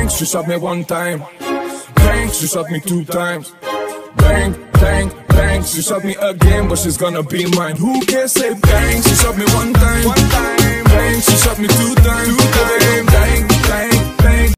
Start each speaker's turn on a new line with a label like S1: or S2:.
S1: Bang, she shot me one time. Bang, she shot me two times. Bang, bang, bang, she shot me again, but she's gonna be mine. Who can say bang? She shot me one time.